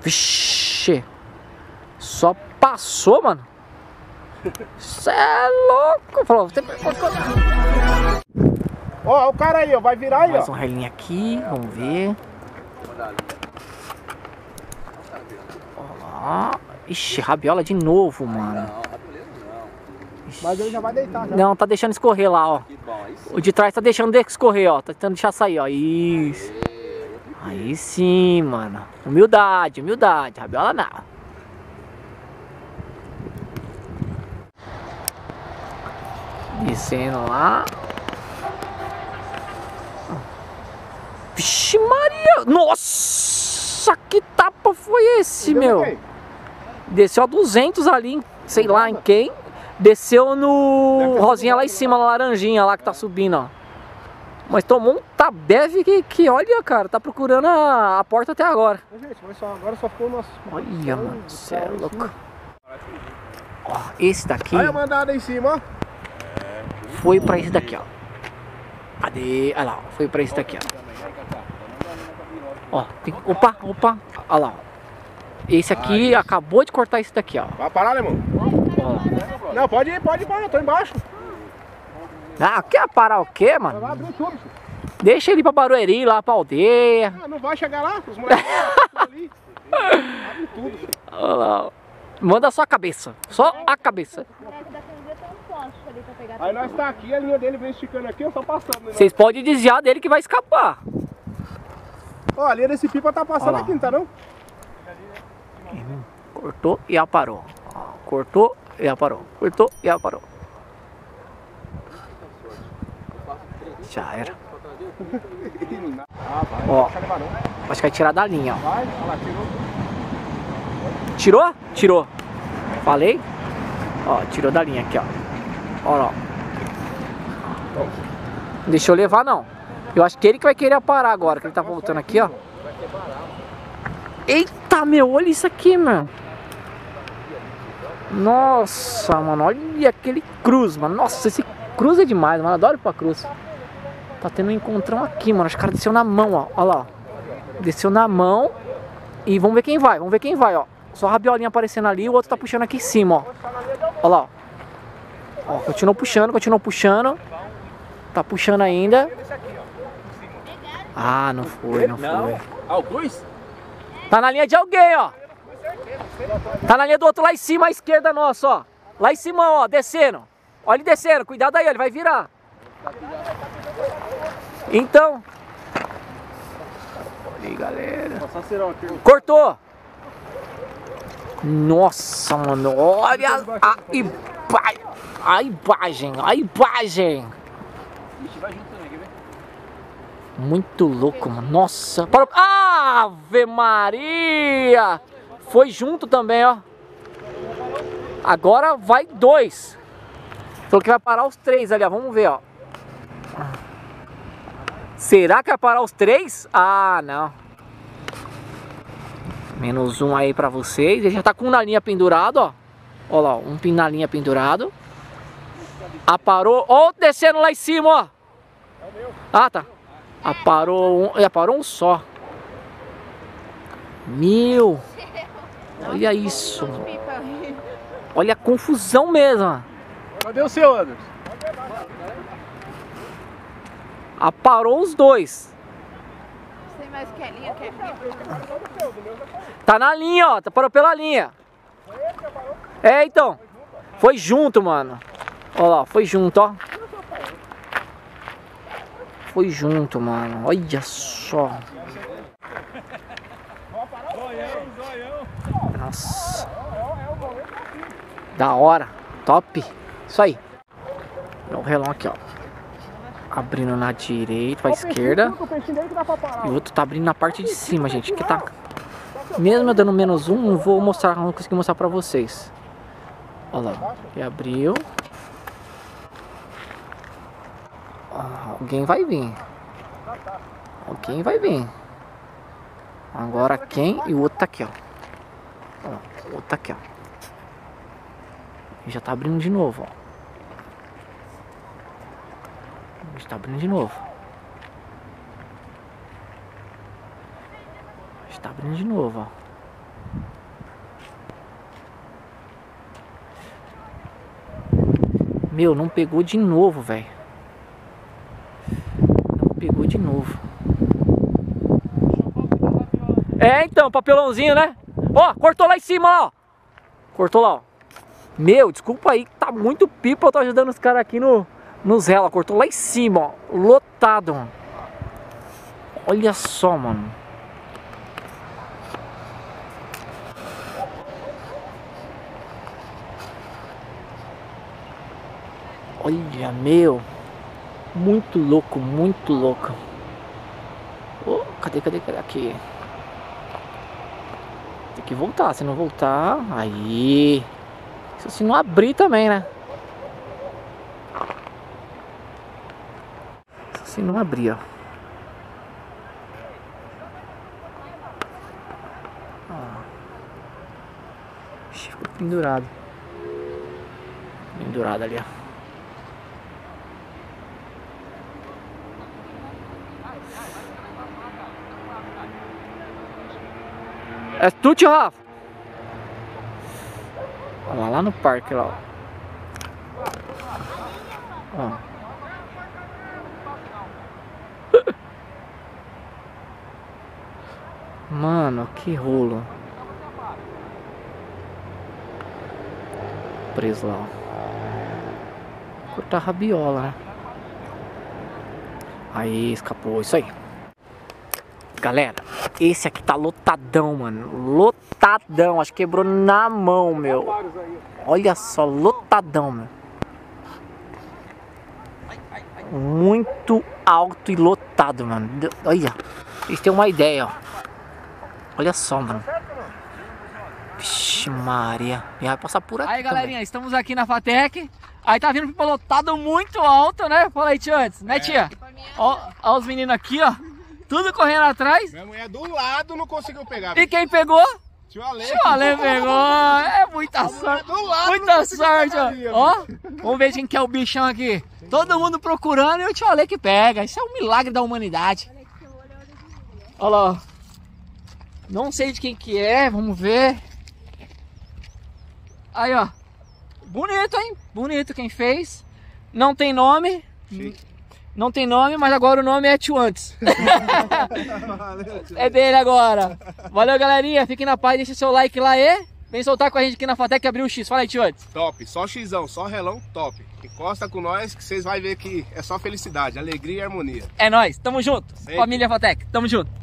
Vixe. Só passou, mano. Cê é louco. Falou, Ó, o cara aí, ó. Vai virar aí, mais ó. um relinho aqui. Vamos ver. Ó. Ixi, rabiola de novo, mano. Mas ele já vai deitar, já. Não, tá deixando escorrer lá, ó. O de trás tá deixando escorrer, ó. Tá tentando deixar sair, ó. Isso. Aí sim, mano. Humildade, humildade. Rabiola não. Descendo lá. Vixe Maria. Nossa, que tapa foi esse, meu? Desceu a 200 ali, sei lá em quem. Desceu no rosinha lá em cima, na laranjinha lá que tá subindo, ó. Mas tomou um tabeve que olha, cara, tá procurando a porta até agora. Gente, mas agora só ficou o nosso... Olha, mano, cê é louco. Ó, esse daqui Olha a mandada em cima, ó. foi pra esse daqui, ó. Cadê? Olha lá, ó, foi pra esse daqui, ó. Ó, tem... Opa, opa. Olha lá, ó. Esse aqui acabou de cortar esse daqui, ó. Vai parar, irmão? Ó. Não, pode ir, eu tô embaixo. Ah, quer parar o quê, Vai mano? abrir tudo. Deixa ele ir pra Barueri, lá pra aldeia. Ah, não vai chegar lá? Os moleques estão ali. Abre tudo. Olha lá, ó. Manda só a cabeça. Só a cabeça. Aí nós tá aqui, a linha dele vem esticando aqui, eu só passando. Né? Vocês podem desviar dele que vai escapar. Ó, a linha desse pipa tá passando Olha lá. aqui, não tá não? Cortou e aparou. Ó, cortou e aparou. Cortou e aparou. Já era. Ó, acho que vai tirar da linha, ó. Vai, olha lá, tirou. Tirou? Tirou. Falei? Ó, tirou da linha aqui, ó. Olha lá. Não deixou levar, não. Eu acho que ele que vai querer parar agora, que ele tá voltando aqui, ó. Eita, meu, olha isso aqui, mano. Nossa, mano, olha aquele cruz, mano. Nossa, esse cruz é demais, mano. Adoro ir pra cruz. Tá tendo um encontrão aqui, mano. Os caras desceu na mão, ó. Olha lá, ó. Desceu na mão. E vamos ver quem vai, ó. Só a rabiolinha aparecendo ali, o outro tá puxando aqui em cima, ó. Olha lá, ó. Ó, continuou puxando. Tá puxando ainda. Ah, não foi, não foi. Ah, o cruz? Tá na linha de alguém, ó. Tá na linha do outro lá em cima, à esquerda nossa, ó. Lá em cima, ó, descendo. Olha ele descendo, cuidado aí, ele vai virar. Então. Olha aí, galera. Cortou. Nossa, mano, olha a imagem, a imagem. Muito louco, mano. Nossa. Parou. Ave Maria. Foi junto também, ó. Agora vai 2. Falou que vai parar os 3 ali, ó. Vamos ver, ó. Será que vai parar os 3? Ah, não. Menos um aí pra vocês. Ele já tá com um na linha pendurado, ó. Olha lá, um na linha pendurado. Aparou. Ó, descendo lá em cima, ó. Ah, tá. Aparou um só. Meu. Olha isso. Olha a confusão mesmo. Cadê o seu, Anderson? Aparou os 2. Tem mais que a linha, que é Tá na linha, ó. Tá parou pela linha. É, então. Foi junto, mano. Olha lá, foi junto, ó. Foi junto, mano. Olha só. Nossa. Da hora. Top. Isso aí. É o relão aqui, ó. Abrindo na direita, pra esquerda. E o outro tá abrindo na parte de cima, gente. Que tá... Mesmo eu dando menos um, não vou mostrar, não consegui mostrar pra vocês. Olha lá. Ele abriu. Alguém vai vir. Alguém vai vir. Agora quem? E o outro tá aqui, ó. Ó, o outro tá aqui, ó. E já tá abrindo de novo, ó. Já tá abrindo de novo. Já tá abrindo de novo, ó. Meu, não pegou de novo, velho. Não pegou de novo. É, então, papelãozinho, né? Ó, cortou lá em cima, ó. Cortou lá, ó. Meu, desculpa aí, tá muito pipa. Eu tô ajudando os caras aqui nos réus. Cortou lá em cima, ó. Lotado, mano. Olha só, mano. Olha, meu. Muito louco, muito louco. Oh, cadê? Aqui. Tem que voltar, se não voltar... Aí... Se não abrir também, né? Se não abrir, ó. Ixi, ficou pendurado. Pendurado ali, ó. É tu, tio Rafa? Olha lá no parque, lá, ó. Mano, que rolo. Preso lá, ó. Cortar a rabiola, né? Aí, escapou, isso aí. Galera, esse aqui tá lotadão, mano. Lotadão, acho que quebrou na mão, meu. Olha só, lotadão, meu. Muito alto e lotado, mano. Olha, vocês têm uma ideia, ó. Olha só, mano. Vixe Maria. E vai passar por aqui. Aí, galerinha, estamos aqui na Fatec. Aí tá vindo pipa lotado muito alto, né? Fala aí, tia, antes, né, tia? Ó os meninos aqui, ó. Tudo correndo atrás. Minha mulher do lado não conseguiu pegar. E quem pegou? Tio Ale. Tio Ale pegou. É muita sorte. Muita sorte, ó. Vamos ver quem que é o bichão aqui. Todo mundo procurando e o tio Ale que pega. Isso é um milagre da humanidade. Olha lá, ó. Não sei de quem que é, vamos ver. Aí, ó. Bonito, hein? Bonito quem fez. Não tem nome. Não tem nome, mas agora o nome é Tio Antes. É dele agora. Valeu, galerinha. Fiquem na paz, deixa seu like lá e vem soltar com a gente aqui na Fatec abrir o X. Fala aí, Tio Antes. Top, só xizão, só relão, top. Encosta com nós que vocês vão ver que é só felicidade, alegria e harmonia. É nóis, tamo junto. Sempre. Família Fatec, tamo junto.